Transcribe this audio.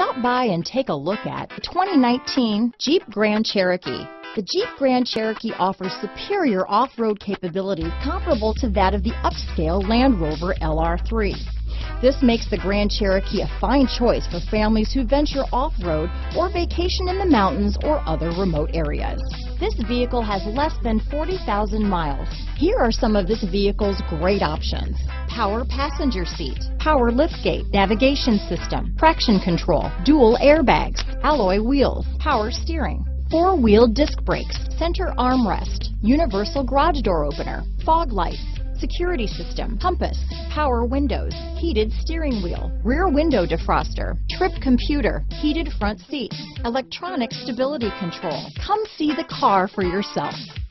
Stop by and take a look at the 2019 Jeep Grand Cherokee. The Jeep Grand Cherokee offers superior off-road capabilities comparable to that of the upscale Land Rover LR3. This makes the Grand Cherokee a fine choice for families who venture off-road or vacation in the mountains or other remote areas. This vehicle has less than 40,000 miles. Here are some of this vehicle's great options: power passenger seat, power liftgate, navigation system, traction control, dual airbags, alloy wheels, power steering, four-wheel disc brakes, center armrest, universal garage door opener, fog lights, security system, compass, power windows, heated steering wheel, rear window defroster, trip computer, heated front seats, electronic stability control. Come see the car for yourself.